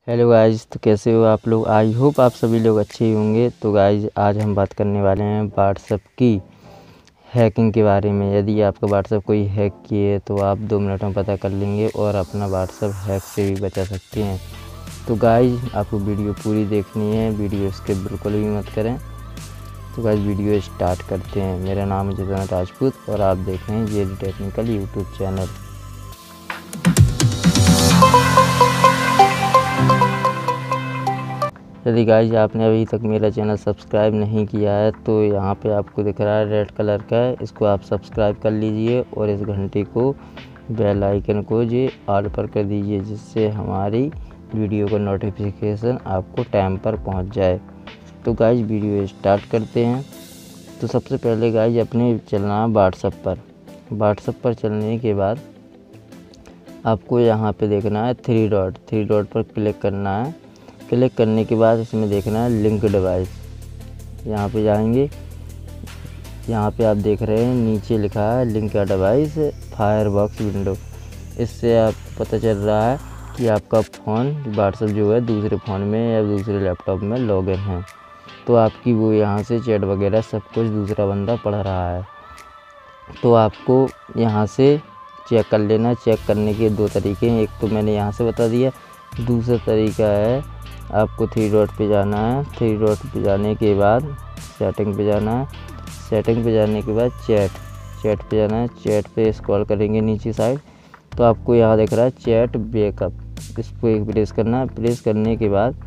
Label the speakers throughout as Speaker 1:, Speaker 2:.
Speaker 1: Hello guys, तो कैसे हो आप लोग। आई होप आप सभी लोग अच्छे ही होंगे। तो गाइज आज हम बात करने वाले हैं व्हाट्सएप की हैकिंग के बारे में। यदि आपका व्हाट्सएप कोई हैक किए तो आप 2 मिनट में पता कर लेंगे और अपना व्हाट्सएप हैक से भी बचा सकते हैं। तो गाइज आपको वीडियो पूरी देखनी है, वीडियो स्किप बिल्कुल भी मत करें। तो गाइज वीडियो स्टार्ट करते हैं। मेरा नाम है जितेंद्र राजपूत और आप देख रहे हैं जेडी टेक्निकल यूट्यूब चैनल। यदि गाइज आपने अभी तक मेरा चैनल सब्सक्राइब नहीं किया है तो यहाँ पे आपको दिख रहा है रेड कलर का है, इसको आप सब्सक्राइब कर लीजिए और इस घंटे को बेल आइकन को जी ऑल पर कर दीजिए, जिससे हमारी वीडियो का नोटिफिकेशन आपको टाइम पर पहुँच जाए। तो गाइज वीडियो स्टार्ट करते हैं। तो सबसे पहले गाइज अपने चलना है व्हाट्सएप पर। व्हाट्सएप पर चलने के बाद आपको यहाँ पे देखना है थ्री डॉट पर क्लिक करना है। क्लिक करने के बाद इसमें देखना है लिंक डिवाइस। यहाँ पे जाएंगे, यहाँ पे आप देख रहे हैं नीचे लिखा है लिंक डिवाइस फायरफॉक्स विंडो। इससे आपको पता चल रहा है कि आपका फ़ोन व्हाट्सएप जो है दूसरे फ़ोन में या दूसरे लैपटॉप में लॉगिन है। तो आपकी वो यहाँ से चैट वगैरह सब कुछ दूसरा बंदा पढ़ रहा है। तो आपको यहाँ से चेक कर लेना। चेक करने के 2 तरीके हैं, एक तो मैंने यहाँ से बता दिया, दूसरा तरीका है आपको 3 डॉट पे जाना है। 3 डॉट पे जाने के बाद सेटिंग पे जाना है। सेटिंग पे जाने के बाद चैट पे जाना है। चैट पे स्क्रॉल करेंगे नीचे साइड तो आपको यहाँ दिख रहा है चैट बैकअप, इसको एक प्रेस करना है। प्रेस करने के बाद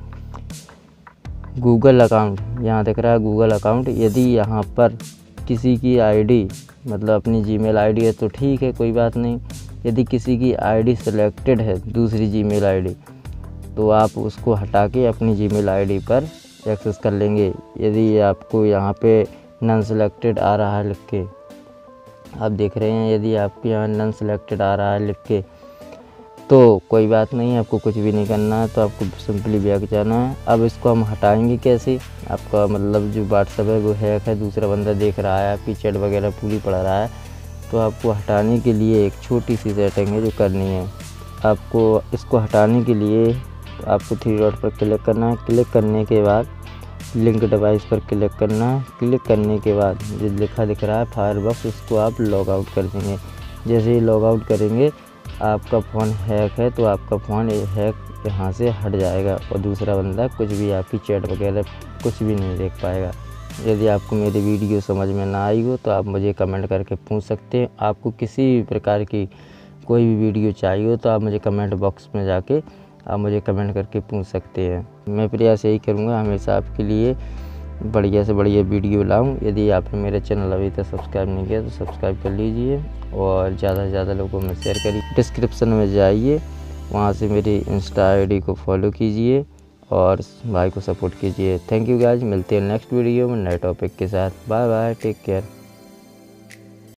Speaker 1: गूगल अकाउंट, यहाँ दिख रहा है गूगल अकाउंट। यदि यहाँ पर किसी की आईडी मतलब अपनी जीमेल आईडी है तो ठीक है, कोई बात नहीं। यदि किसी की आईडी सिलेक्टेड है दूसरी जीमेल आईडी तो आप उसको हटा के अपनी जीमेल आईडी पर एक्सेस कर लेंगे। यदि आपको यहाँ पे नन सेलेक्टेड आ रहा है लिख के, आप देख रहे हैं, यदि आपके यहाँ नन सेलेक्टेड आ रहा है लिख के तो कोई बात नहीं, आपको कुछ भी नहीं करना है। तो आपको सिंपली बैक जाना है। अब इसको हम हटाएंगे कैसे। आपका मतलब जो व्हाट्सएप है वो हैक है, दूसरा बंदा देख रहा है, आपकी चैट वगैरह पूरी पढ़ रहा है। तो आपको हटाने के लिए एक छोटी सी सेटिंग है जो करनी है। आपको इसको हटाने के लिए आपको 3 डॉट पर क्लिक करना है। क्लिक करने के बाद लिंक डिवाइस पर क्लिक करना है। क्लिक करने के बाद जो लिखा दिख रहा है फायरफॉक्स, इसको आप लॉग आउट कर देंगे। जैसे ही लॉग आउट करेंगे आपका फ़ोन हैक है तो आपका फ़ोन हैक यहाँ से हट जाएगा और दूसरा बंदा कुछ भी आपकी चैट वगैरह कुछ भी नहीं देख पाएगा। यदि आपको मेरी वीडियो समझ में ना आई हो तो आप मुझे कमेंट करके पूछ सकते हैं। आपको किसी भी प्रकार की कोई भी वीडियो चाहिए हो तो आप मुझे कमेंट बॉक्स में जाके आप मुझे कमेंट करके पूछ सकते हैं। मैं प्रयास यही करूँगा हमेशा आपके लिए बढ़िया से बढ़िया वीडियो लाऊं। यदि आपने मेरे चैनल अभी तक सब्सक्राइब नहीं किया तो सब्सक्राइब कर लीजिए और ज़्यादा से ज़्यादा लोगों में शेयर करिए। डिस्क्रिप्शन में जाइए, वहाँ से मेरी इंस्टा आईडी को फॉलो कीजिए और भाई को सपोर्ट कीजिए। थैंक यू गाइज, मिलते हैं नेक्स्ट वीडियो में नए टॉपिक के साथ। Bye bye, take care.